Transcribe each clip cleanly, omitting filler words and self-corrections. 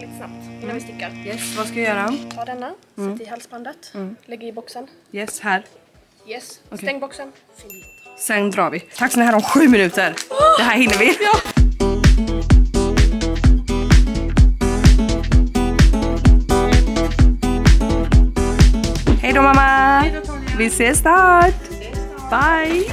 lite snabbt innan vi stickar. Yes, vad ska jag göra? Ta denna, sätt i halsbandet, lägg i boxen. Yes, här. Yes, stäng boxen. Sen drar vi. Tack så ni här om 7 minuter. Det här hinner vi. Ja. Hej då mamma. Vi ses snart. Bye.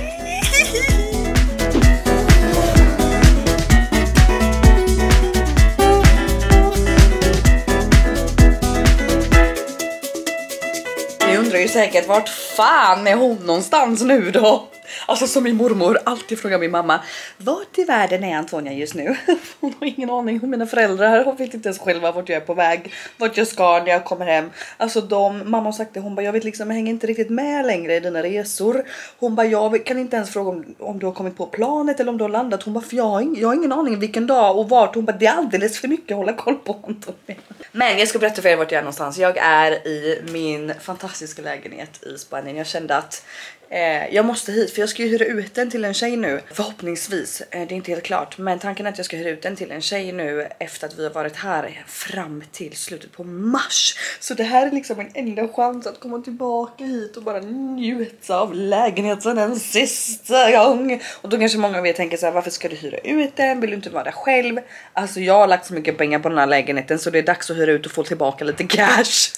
Ni undrar ju säkert vart fan är hon någonstans nu då? Alltså som min mormor alltid frågar min mamma, vart i världen är Antonia just nu? Hon har ingen aning om mina föräldrar. Hon vet inte ens själva vart jag är på väg. Vart jag ska när jag kommer hem. Alltså mamma har sagt det, hon bara, jag vet liksom, jag hänger inte riktigt med längre i dina resor. Hon bara, jag kan inte ens fråga om du har kommit på planet eller om du har landat. Hon bara, för jag har ingen aning vilken dag och vart. Hon bara, det är alldeles för mycket att hålla koll på Antonia. Men jag ska berätta för er vart jag är någonstans. Jag är i min fantastiska lägenhet i Spanien. Jag kände att jag måste hit för jag ska ju hyra ut den till en tjej nu. Förhoppningsvis, det är inte helt klart. Men tanken är att jag ska hyra ut den till en tjej nu efter att vi har varit här fram till slutet på mars. Så det här är liksom en enda chans att komma tillbaka hit och bara njuta av lägenheten en sista gång. Och då kanske många av er tänker så här, varför ska du hyra ut den? Vill du inte vara där själv? Alltså jag har lagt så mycket pengar på den här lägenheten så det är dags att hyra ut och få tillbaka lite cash.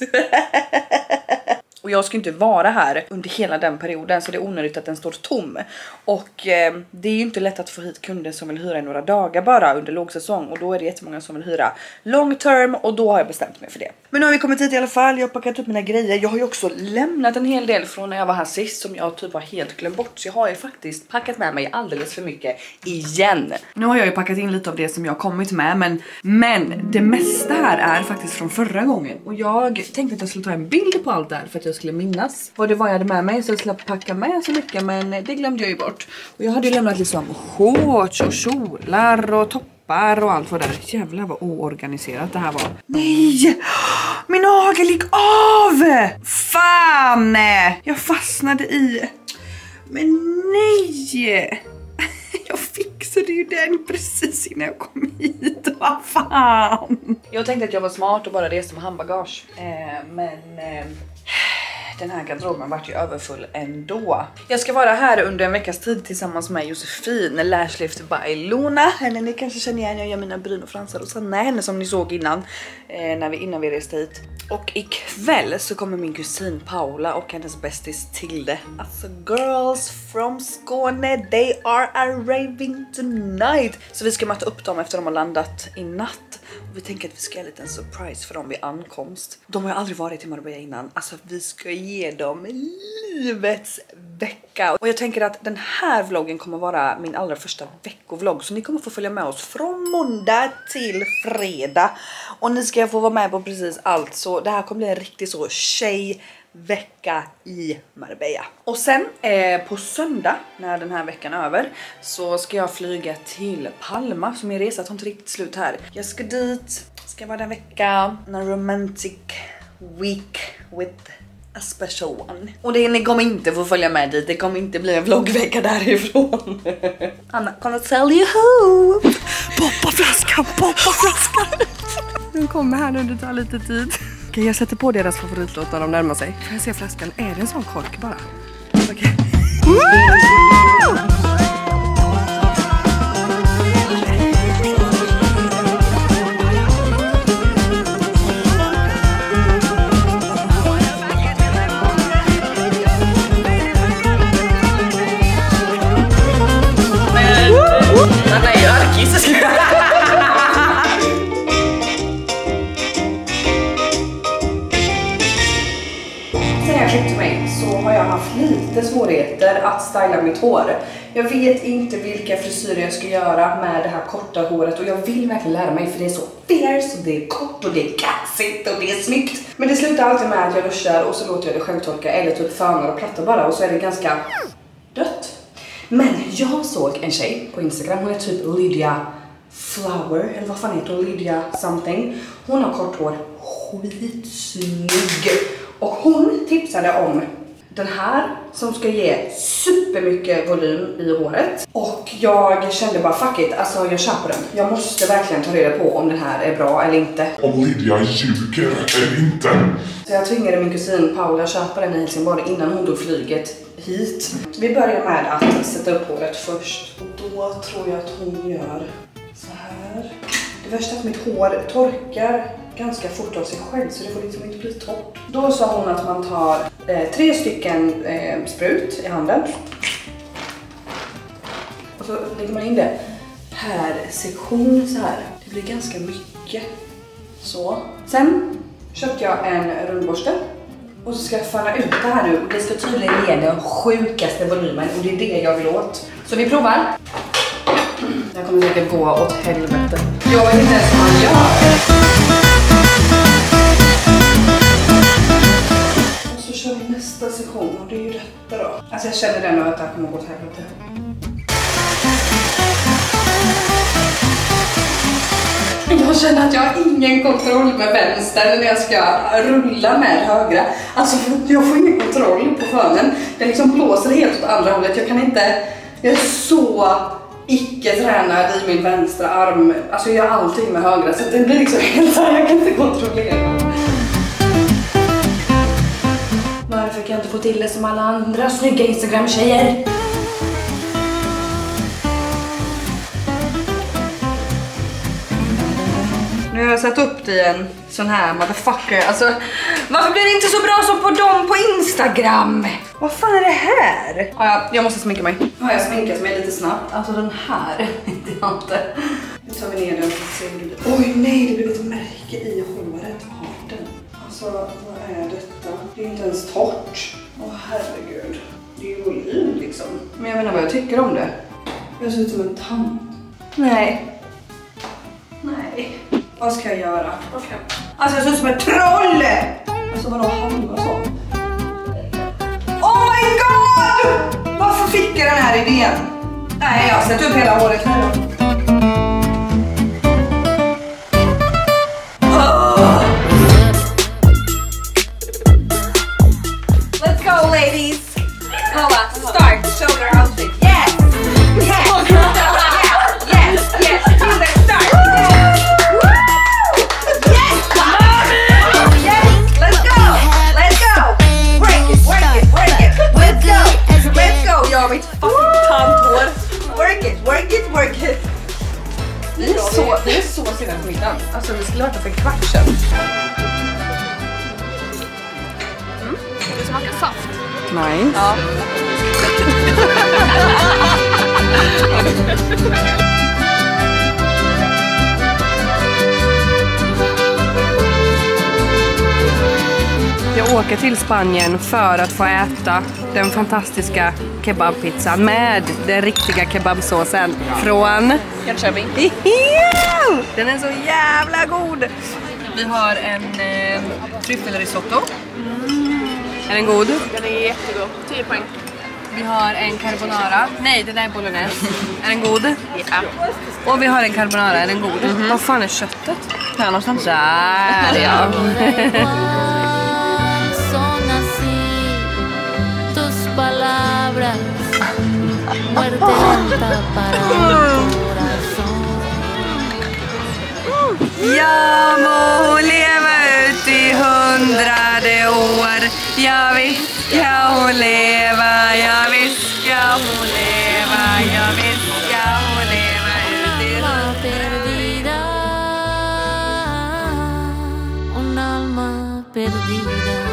Och jag ska inte vara här under hela den perioden så det är onödigt att den står tom. Och det är ju inte lätt att få hit kunder som vill hyra i några dagar bara under lågsäsong. Och då är det jättemånga som vill hyra long term och då har jag bestämt mig för det. Men nu har vi kommit hit i alla fall, jag har packat upp mina grejer. Jag har ju också lämnat en hel del från när jag var här sist som jag typ har helt glömt bort. Så jag har ju faktiskt packat med mig alldeles för mycket igen. Nu har jag ju packat in lite av det som jag har kommit med. Men det mesta här är faktiskt från förra gången. Och jag tänkte att jag skulle ta en bild på allt där för att jag skulle minnas vad det var jag hade med mig så jag skulle packa med så mycket, men det glömde jag ju bort. Och jag hade ju lämnat liksom shorts och kjolar och toppar och allt vad där. Jävlar vad oorganiserat det här var. Nej! Min nagel gick av! Fan! Jag fastnade i... Men nej! Jag fixade ju den precis innan jag kom hit. Vad fan! Jag tänkte att jag var smart och bara reste med handbagage. Den här garderoben vart ju överfull ändå. Jag ska vara här under en veckas tid tillsammans med Josefin, Lashlift by Luna. Henne ni kanske känner igen, jag gör mina bryn och fransar och Sanna henne som ni såg innan innan vi reste hit. Och ikväll så kommer min kusin Paula och hennes bästis Tilde. Alltså girls from Skåne, they are arriving tonight. Så vi ska möta upp dem efter de har landat i natt. Och vi tänker att vi ska göra en liten surprise för dem vid ankomst. De har ju aldrig varit i Marbella innan. Alltså vi ska ge dem livets vecka. Och jag tänker att den här vloggen kommer vara min allra första veckovlogg. Så ni kommer få följa med oss från måndag till fredag. Och ni ska få vara med på precis allt. Så det här kommer bli en riktigt så tjejvecka i Marbella. Och sen på söndag när den här veckan är över så ska jag flyga till Palma. Så min resa tar inte riktigt slut här. Jag ska dit, ska vara en vecka, en romantic week with a special one. Och ni kommer inte få följa med dit. Det kommer inte bli en vloggvecka därifrån. I'm gonna tell you who. Poppa flaskan, poppa flaskan. Den kommer här nu, det tar lite tid. Okej, jag sätter på deras favoritlåt när de närmar sig. Får jag se flaskan? Är det en sån kork bara? Okej. Den är ju arkis. Sen jag klippte mig så har jag haft lite svårigheter att styla mitt hår. Jag vet inte vilka frisyrer jag ska göra med det här korta håret och jag vill verkligen lära mig för det är så fierce och det är kort och det är kaxigt och det är snyggt. Men det slutar alltid med att jag duschar och så låter jag det självtorka eller typ fönar och plattar bara och så är det ganska dött. Men jag såg en tjej på Instagram, hon är typ Lydia Flower, eller vad fan heter hon, Lydia something. Hon har kort hår, skitsnygg. Och hon tipsade om den här som ska ge supermycket volym i håret. Och jag kände bara fuck it, alltså jag köper den. Jag måste verkligen ta reda på om den här är bra eller inte. Om Lydia ljuger eller inte. Så jag tvingade min kusin Paula köpa den i Helsingborg innan hon tog flyget hit. Vi börjar med att sätta upp håret först. Och då tror jag att hon gör så här. Det värsta är att mitt hår torkar ganska fort av sig själv så det får liksom inte bli torrt. Då sa hon att man tar 3 stycken sprut i handen. Och så lägger man in det per sektion så här. Det blir ganska mycket. Så. Sen köpte jag en rundborste. Och så ska jag falla ut det här nu. Det ska tydligen ge den sjukaste volymen och det är det jag vill åt. Så vi provar. Jag kommer säkert gå åt helvete. Jag vet inte ens vad man gör. Och så kör vi nästa sektion och det är ju detta då. Alltså jag känner den nu att det här kommer gå åt helvete. Jag känner att jag har ingen kontroll med vänster när jag ska rulla med högra. Alltså jag får ingen kontroll på fönen. Den liksom blåser helt åt andra hållet. Jag kan inte... Jag är så icke-tränad i min vänstra arm. Alltså jag gör allting med högra så det blir liksom helt så här. Jag kan inte kontrollera. Varför kan jag inte få till det som alla andra snygga Instagram-tjejer? Nu har jag satt upp det i en sån här motherfucker. Alltså, varför blir det inte så bra som på dem på Instagram? Vad fan är det här? Ja, jag måste sminka mig. Nu har jag sminkat mig lite snabbt. Alltså den här. Nu tar vi ner den. Oj nej, det blev ett märke i håret. Harten. Alltså, vad är detta? Det är inte ens torrt. Åh herregud. Det är ju volym liksom. Men jag vet inte vad jag tycker om det. Jag ser ut som en tant. Nej. Nej. Vad ska jag göra? Okay. Alltså jag ser ut som ett troll! Alltså vadå halva så? Oh my god! Varför fick jag den här idén? Nej, jag har sett upp hela håret nu då. Let's go ladies! Paula, start! Shoulder outfit. Yes! Yes! Yes! Yes! Yes! Start! Jag har mitt fucking tanthår. Work it. Det är så sena på middagen. Alltså vi skulle ha varit för en kvart sedan. Det smakar saft. Nej. Ja. Jag åker till Spanien för att få äta den fantastiska kebabpizzan med den riktiga kebabsåsen från Jönköping. Den är så jävla god! Vi har en tryffelrisotto. Är den god? Den är jättegod. 10 poäng. Vi har en carbonara. Nej, det där är bolognese. Är den god? Ja. Och vi har en carbonara. Är den god? Vad fan är köttet? Här någonstans. Där, ja. Palabras, muerte lenta para un corazón. Jag må leva ut i 100 år. Jag visst ska hon leva. Jag visst ska hon leva. Jag visst ska hon leva ut i 100 år. Un alma perdida.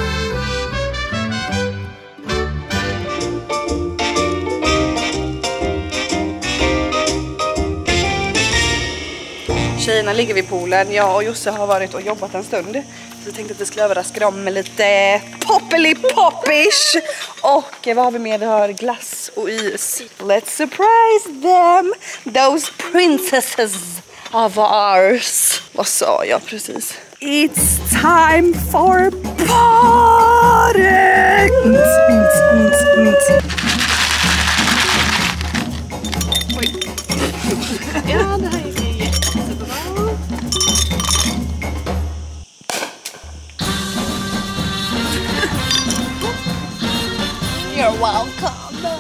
Tjejerna ligger vid poolen. Jag och Josse har varit och jobbat en stund. Så jag tänkte att vi skulle överraska dem med lite poppily-poppish. Och vad har vi med? Vi har glass och is. Let's surprise them! Those princesses of ours. Vad sa jag precis? It's time for party! Ja, det här är jättebra. You're welcome.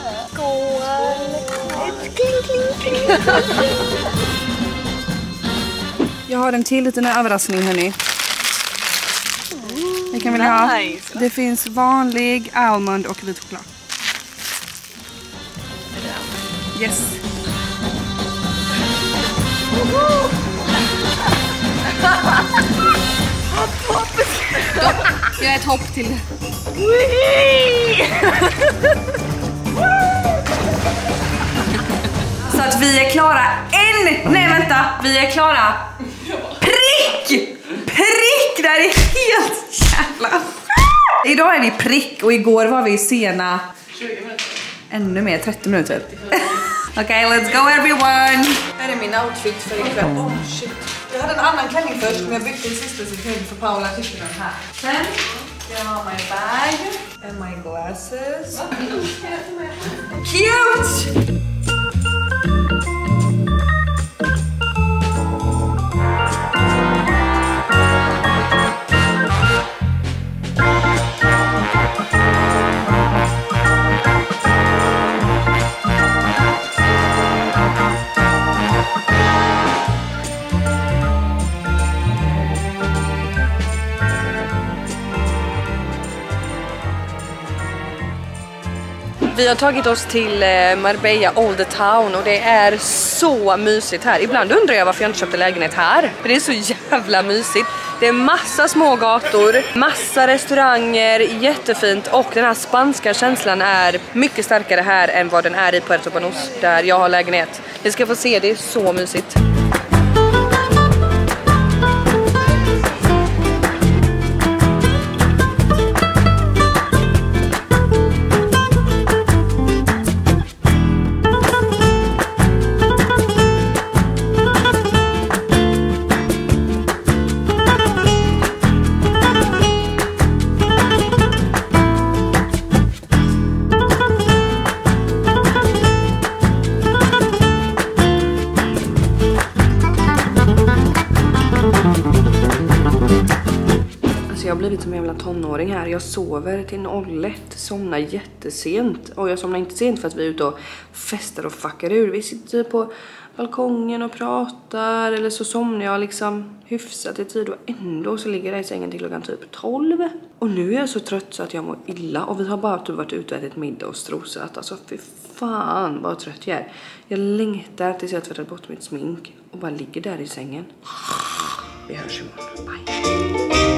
Jag har en till liten överraskning, hörni. Det kan väl ha. Det finns vanlig almond och vit choklad. Yes. Jag är ett hopp till det. Så att vi är klara. Nej vänta, vi är klara. Prick! Det här är helt jävla. Idag är vi prick och igår var vi sena 20 minuter. Ännu mer, 30 minuter. Okej, let's go everyone. Här är min outfit för ikväll. Oh shit. Jag hade en annan klänning först, men jag bytte i sista sekund för Paula tyckte den här. Sen jag har my bag and my glasses. Cute! Vi har tagit oss till Marbella Old Town och det är så mysigt här. Ibland undrar jag varför jag inte köpte lägenhet här. För det är så jävla mysigt. Det är massa små gator, massa restauranger, jättefint. Och den här spanska känslan är mycket starkare här än vad den är i Puerto Banús där jag har lägenhet. Ni ska få se, det är så mysigt. Jag har blivit som en jävla tonåring här. Jag sover till 01, somnar jättesent. Och jag somnar inte sent för att vi är ute och festar och fuckar ur. Vi sitter på balkongen och pratar. Eller så somnar jag liksom hyfsat i tid. Och ändå så ligger jag i sängen till klockan typ 12. Och nu är jag så trött så att jag mår illa. Och vi har bara typ varit ute och ätit middag och strosat. Alltså fy fan vad trött jag är. Jag längtar tills jag tvättat bort mitt smink. Och bara ligger där i sängen. Vi hörs imorgon. Bye.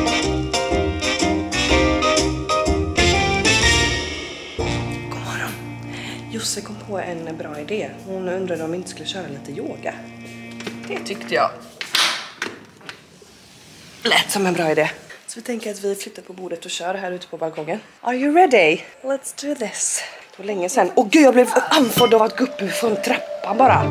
Josse kom på en bra idé. Hon undrade om vi inte skulle köra lite yoga. Det tyckte jag lät som en bra idé. Så vi tänker att vi flyttar på bordet och kör här ute på balkongen. Are you ready? Let's do this. Det var länge sedan. Åh gud, jag blev andfådd av att gå upp från trappan bara.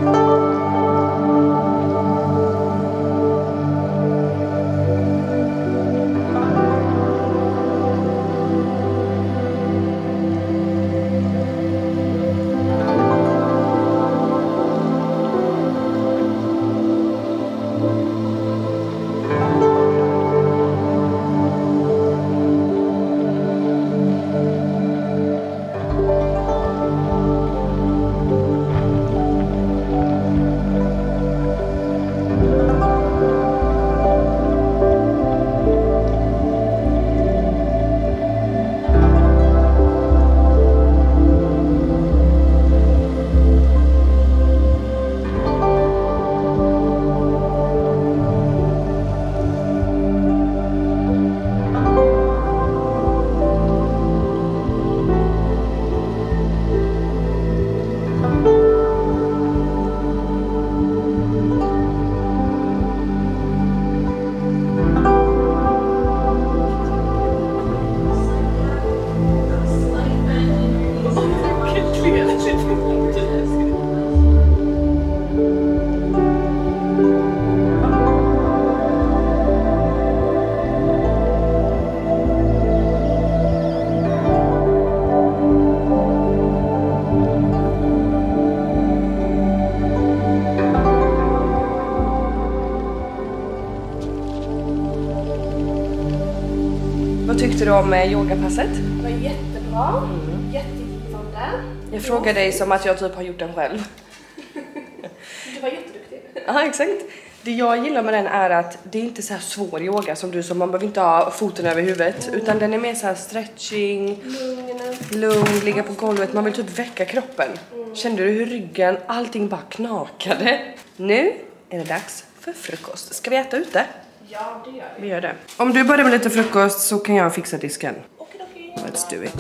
Vad tyckte du om yogapasset? Det var jättebra. Jättefint. Jag frågar dig som att jag typ har gjort den själv. Du var jätteduktig. Ja, exakt. Det jag gillar med den är att det är inte så här svår yoga som du, som man behöver inte ha foten över huvudet. Utan den är mer så här stretching, lugn, ligga på golvet. Man vill typ väcka kroppen. Kände du hur ryggen, allting bara knakade? Nu är det dags för frukost. Ska vi äta ute? Ja, det gör vi. Vi gör det. Om du börjar med lite frukost så kan jag fixa disken. Okej. Let's do it.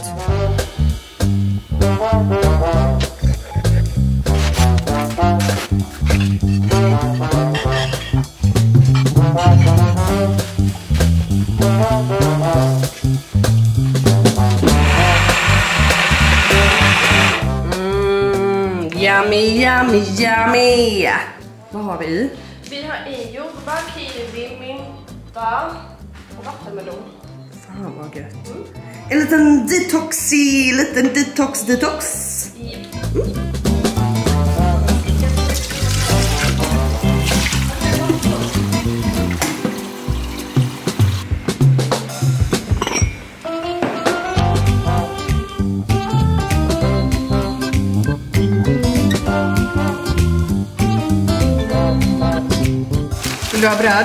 Yummy, yummy, yummy. Vad har vi? Vi har i jordbär, kiwi, mynta och vattenmelon. Fan vad gött. En liten detox. Vill du ha bröd?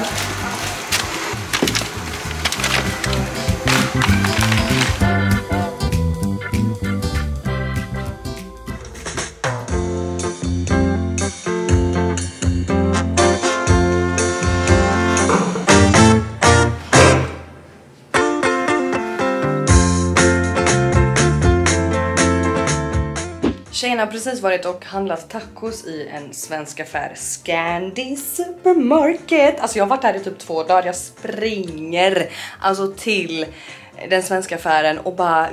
Tjejerna har precis varit och handlat tacos i en svensk affär, Scandi Supermarket. Alltså jag har varit här i typ 2 dagar. Jag springer alltså till den svenska affären och bara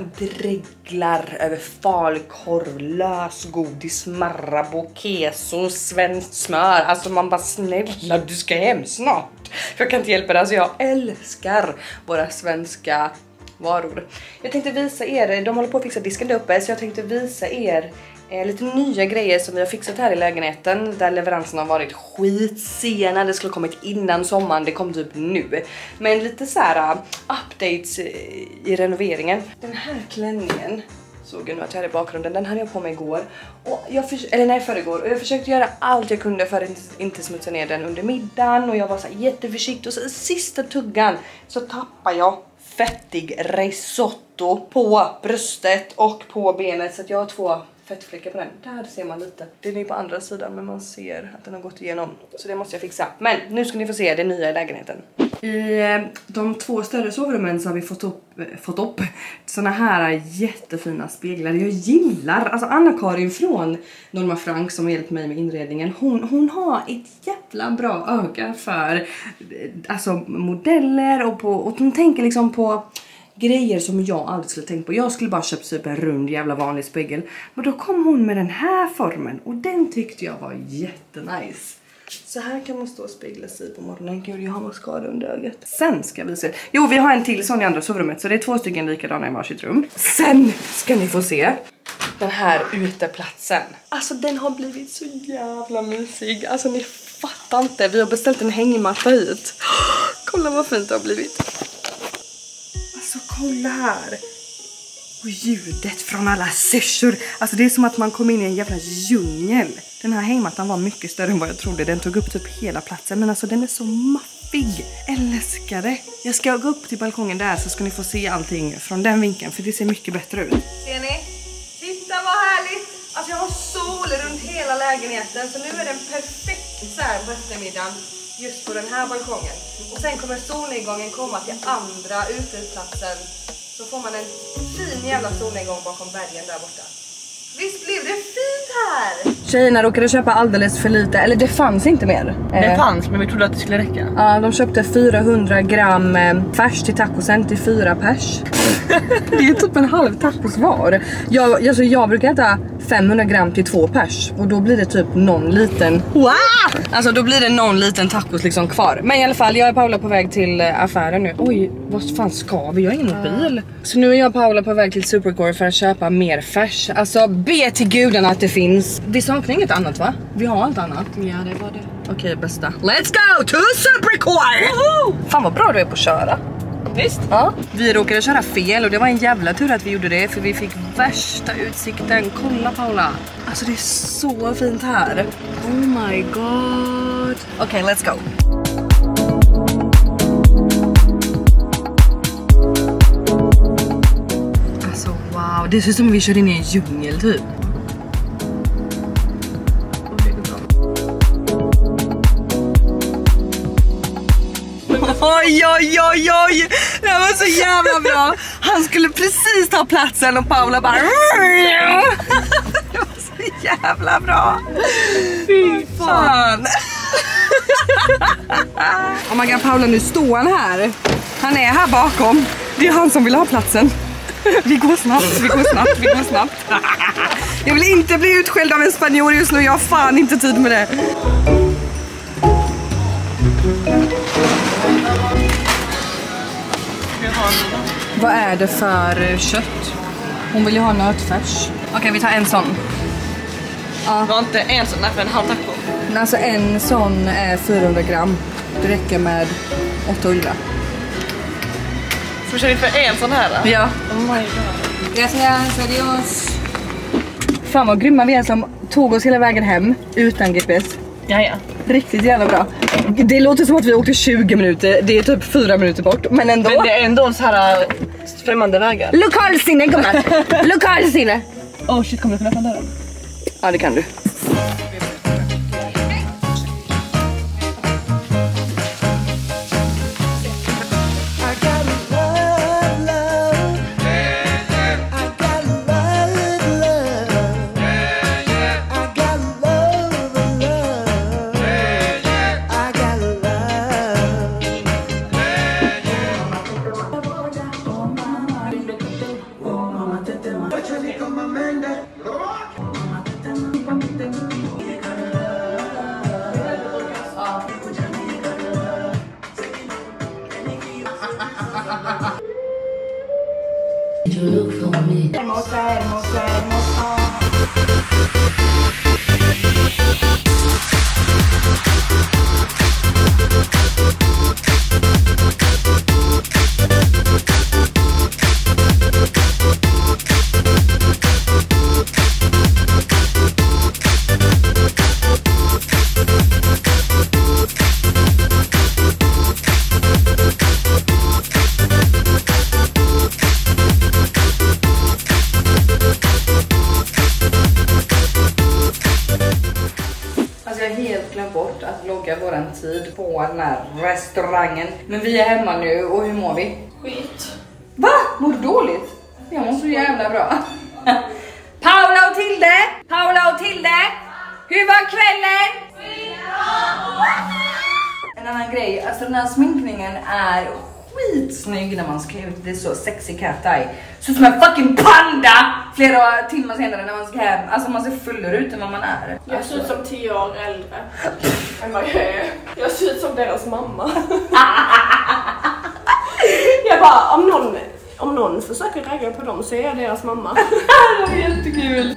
dreglar över falukorv, lösgodis, Marabou, keso, svenskt smör. Alltså man bara, snälla du ska hem snart. För jag kan inte hjälpa det, alltså jag älskar våra svenska varor. Jag tänkte visa er, de håller på att fixa disken där uppe, så jag tänkte visa er lite nya grejer som vi har fixat här i lägenheten, där leveransen har varit skitsena. Det skulle kommit innan sommaren, det kom typ nu. Men lite så här updates i renoveringen. Den här klänningen såg jag nu att jag hade i bakgrunden, den hade jag på mig igår. Och förrgår. Och jag försökte göra allt jag kunde för att inte smutsa ner den under middagen. Och jag var så här jätteförsiktig, och så sista tuggan så tappar jag fettig risotto på bröstet och på benet, så att jag har 2 fettfläckar på den. Där ser man lite. Den är på andra sidan, men man ser att den har gått igenom. Så det måste jag fixa. Men nu ska ni få se det nya i lägenheten. I de 2 större sovrummen så har vi fått upp såna här jättefina speglar. Jag gillar, alltså Anna-Karin från Norma Frank som har hjälpt mig med inredningen. Hon har ett jävla bra öga för alltså modeller och hon tänker liksom på grejer som jag aldrig skulle tänkt på. Jag skulle bara köpt typ en rund jävla vanlig spegel. Men då kom hon med den här formen. Och den tyckte jag var jättenice. Så här kan man stå och spegla sig på morgonen. Gud, jag har mascara under ögat. Sen ska vi se. Jo, vi har en till sån i andra sovrummet. Så det är 2 stycken likadana i varsitt rum. Sen ska ni få se den här uteplatsen. Alltså den har blivit så jävla mysig. Alltså ni fattar inte. Vi har beställt en hängmatta hit. Kolla vad fint det har blivit. Alltså kolla här. Och ljudet från alla syrsor. Alltså det är som att man kom in i en jävla djungel. Den här hängmattan var mycket större än vad jag trodde. Den tog upp typ hela platsen. Men alltså den är så maffig. Älskar det. Jag ska gå upp till balkongen där så ska ni få se allting från den vinkeln. För det ser mycket bättre ut. Ser ni? Titta vad härligt. Alltså jag har sol runt hela lägenheten. Så nu är den perfekt så här på eftermiddagen. Just på den här balkongen. Och sen kommer solnedgången komma till andra uteplatsen. Så får man en fin jävla solnedgång bakom bergen där borta. Visst blev det fint här? Tjejerna råkade köpa alldeles för lite. Eller det fanns inte mer. Det fanns, men vi trodde att det skulle räcka. Ja, de köpte 400 gram färs till tacosen till 4 pers. Det är typ en halv tacos var. Jag brukar äta 500 gram till 2 pers. Och då blir det typ någon liten... Wow! Alltså då blir det någon liten tacos liksom kvar. Men i alla fall, jag är Paula på väg till affären nu. Oj, vad fan ska vi? Jag har ingen bil. Så nu är jag och Paula på väg till Supercore för att köpa mer färs. Alltså be till gudarna att det finns. Vi saknar inget annat, va? Vi har allt annat. Ja, det var det. Okej, bästa. Let's go to Supercore! Fan vad bra du är på att köra. Visst? Ja. Vi råkade köra fel och det var en jävla tur att vi gjorde det, för vi fick värsta utsikten. Kolla Paula. Alltså det är så fint här. Oh my god. Okej, let's go. Alltså wow, det ser ut som vi kör in i en djungel typ. Oj, oj, oj, oj. Det var så jävla bra. Han skulle precis ta platsen och Paula bara... Det var så jävla bra. Fy fan. Oh my god, Paula, nu står han här. Han är här bakom. Det är han som vill ha platsen. Vi går snabbt, vi går snabbt, vi går snabbt. Jag vill inte bli utskälld av en spanjor just nu. Jag har fan inte tid med det. Vad är det för kött? Hon vill ju ha nötfärs. Okej, vi tar en sån. Ja. Var inte en sån där för en halv taco? Alltså en sån är 400 gram. Det räcker med 800. Så kör vi för en sån här då? Ja. Oh my god. Gracias, adios. Fan vad grymma vi är som tog oss hela vägen hem utan GPS. Jaja. Riktigt jävla bra. Det låter som att vi åkte 20 minuter. Det är typ 4 minuter bort. Men ändå. Men det är ändå så här främmande vägar. Lokalsinne, gumman. Lokalsinne. Oh shit, kommer du kunna öppna dörren? Ja, det kan du. Våran tid på den här restaurangen. Men vi är hemma nu och hur mår vi? Skit. Va? Mår du dåligt? Jag mår så jävla bra. Paula och Tilde! Paula och Tilde! Hur var kvällen? En annan grej, alltså den här sminkningen är skitsnygg när man ska ut. Det är så sexy cat eye. Så som en fucking panda! Flera timmar senare när man ska hem. Alltså man ser fullare ut än vad man är. Jag ser ut som 10 år äldre än vad jag är. Jag ser ut som deras mamma. Jag bara, om någon försöker ragga på dem så är jag deras mamma. Det var jättekul.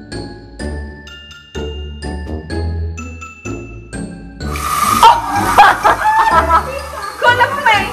Kolla på mig!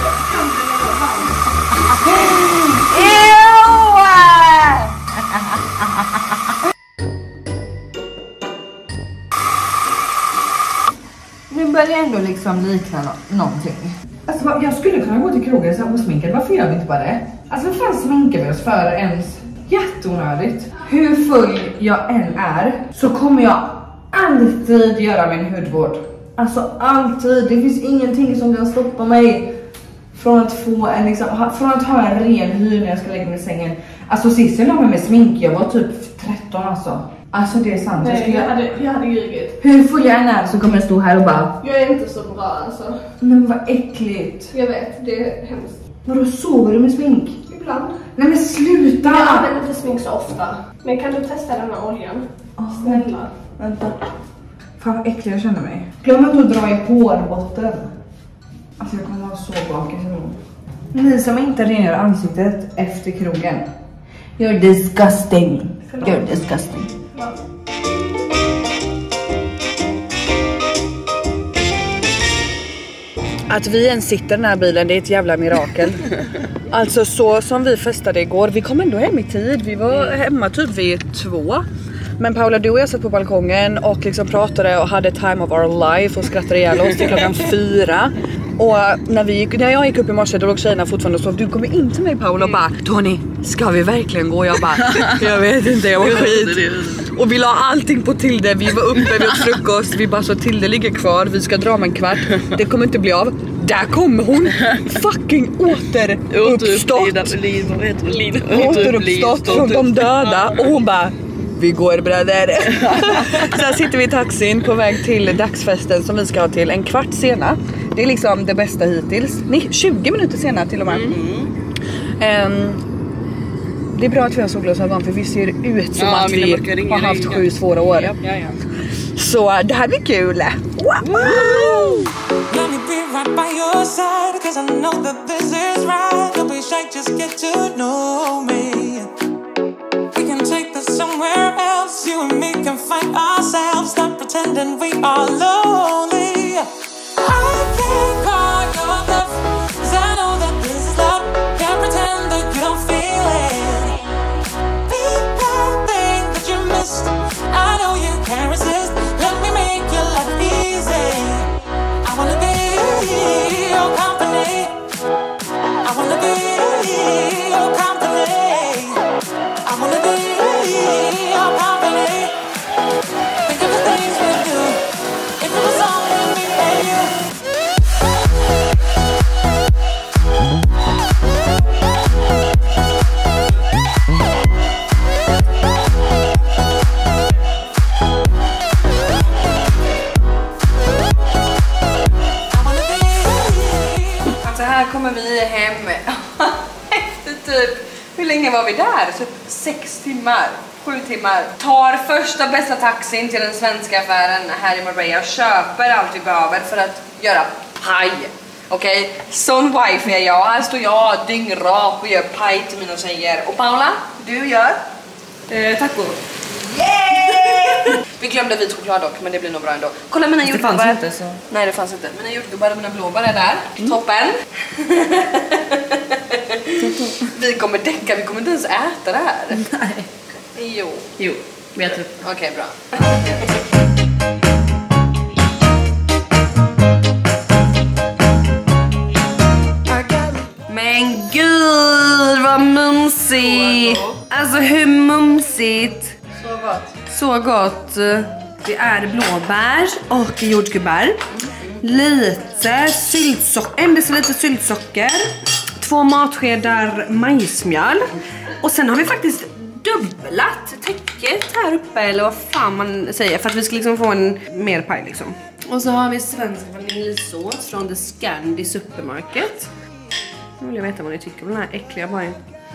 Nu börjar det ändå liksom likna någonting. Alltså jag skulle kunna gå till krogen så här osminkad. Varför gör vi inte bara det? Alltså vad fan sminkar vi oss för ens? Jätteonödigt. Hur full jag än är så kommer jag alltid göra min hudvård. Alltså alltid. Det finns ingenting som kan stoppa mig från att få en liksom, från att ha en ren hy när jag ska lägga mig i sängen. Alltså sist jag la mig med smink, jag var typ 13 alltså. Alltså det är sant. Nej, jag hade ljugit. Hur full jag än är så kommer jag stå här och bara... Jag är inte så bra alltså. Men vad äckligt. Jag vet, det är hemskt. Vadå, sover du med smink? Ibland. Nej men sluta! Jag använder inte smink så ofta. Men kan du testa den här oljan? Snälla. Vänta. Fan vad äcklig jag känner mig. Glöm inte att dra i hårbotten. Alltså jag kommer vara så bakis imorgon. Ni som inte rengör ansiktet efter krogen. You're disgusting. You're disgusting. Ja. Att vi ens sitter i den här bilen, det är ett jävla mirakel. Alltså så som vi festade igår, vi kom ändå hem i tid. Vi var hemma typ vid 2. Men Paula, du och jag satt på balkongen och liksom pratade och hade time of our life och skrattade ihjäl oss till klockan 4. Och när jag gick upp i morse, då låg tjejerna fortfarande och sov. Du kommer in till mig, Paula, och bara Tony, ska vi verkligen gå? Jag bara, jag vet inte, jag var skit. Och vi la allting på Tilde, vi var uppe, vi åt frukost. Vi bara så, Tilde ligger kvar, vi ska dra om en kvart. Det kommer inte bli av. Där kommer hon, fucking återuppstått från de döda. Och hon bara, vi går bröder. Sen sitter vi i taxin på väg till dagsfesten som vi ska ha till en kvart sena. Det är liksom det bästa hittills. 20 minuter senare till och med. Det är bra att vi har solglasögon för vi ser ut som att vi har haft 7 svåra år. Ja. Så det här blir kul. Wow! Let me be right by your side, 'cause I know that this is right. Don't be shy, just get to know me. We can take this somewhere else. You and me can find ourselves. Stop pretending we are lonely. I can't call your bluff, 'cause I know that this is love. Can't pretend that you don't feel it. People think that you missed. I know you can't resist. Let me make your life easy. I wanna be your company. I wanna be your company. I wanna be your company. Think of the things we do. If it was only me and you. Alltså här kommer vi hem efter typ, hur länge var vi där? Typ 6 timmar, 7 timmar. Tar första bästa taxin till den svenska affären här i Marbella. Köper allt vi behöver för att göra paj. Okej, sån wife är jag. Här står jag dyngrak och gör paj till mina tjejer. Och Paula, du gör? Taco. Yay! Vi glömde vit choklad dock, men det blir nog bra ändå. Kolla mina jordgubbar. Det fanns inte så. Nej, det fanns inte. Mina jordgubbar och mina blåbär är där. Toppen. Vi kommer däcka, vi kommer inte ens äta det här. Nej. Jo, vet du. Okej, bra. Men gud vad mumsigt. Alltså hur mumsigt. Så gott. Så gott. Det är blåbär och jordgubbar. Lite syltsocker, en deciliter syltsocker. 2 matskedar majsmjöl. Och sen har vi faktiskt dubblat täcket här uppe, eller vad fan man säger, för att vi ska liksom få en mer paj liksom. Och så har vi svensk vaniljsås från The Scandi Supermarket. Nu vill jag veta vad ni tycker om den här äckliga pajen.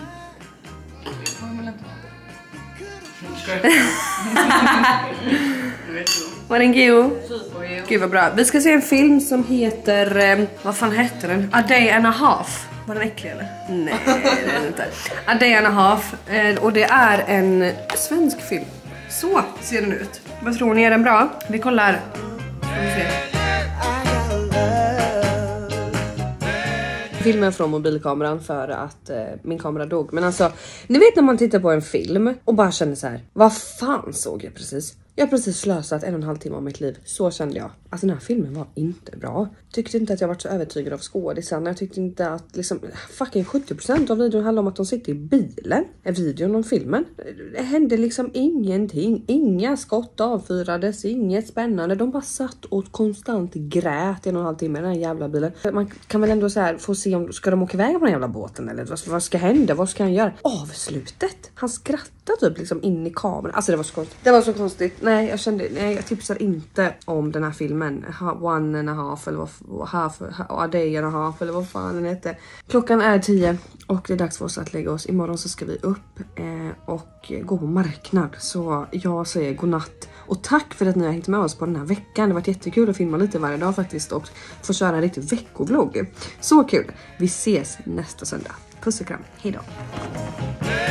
Var den god? Gud vad bra. Vi ska se en film som heter, vad fan heter den? A Day and a Half. Var den äcklig eller? Nej, det är den inte. A Day and a Half. Och det är en svensk film. Så ser den ut. Vad tror ni, är den bra? Vi kollar. Filmen från mobilkameran för att min kamera dog. Men alltså, ni vet när man tittar på en film och bara känner så här: vad fan såg jag precis? Jag har precis slösat 1,5 timme av mitt liv. Så kände jag. Alltså den här filmen var inte bra. Tyckte inte att jag var så övertygad av skådisarna. Jag tyckte inte att liksom, fucking 70% av videon handlar om att de sitter i bilen. Videon om filmen. Det hände liksom ingenting. Inga skott avfyrades. Inget spännande. De bara satt och konstant grät i 1,5 timme i den här jävla bilen. Man kan väl ändå så här få se om ska de åka iväg på den jävla båten eller vad ska hända? Vad ska han göra? Avslutet. Han skrattade typ liksom in i kameran. Alltså det var så konstigt. Det var så konstigt. Nej, jag tipsar inte om den här filmen. One and a half eller A Day and a Half eller vad fan den heter. Klockan är 10 och det är dags för oss att lägga oss. Imorgon så ska vi upp och gå på marknad. Så jag säger godnatt. Och tack för att ni har hängt med oss på den här veckan. Det har varit jättekul att filma lite varje dag faktiskt och få köra en riktig veckovlogg. Så kul. Vi ses nästa söndag. Puss och kram. Hej då.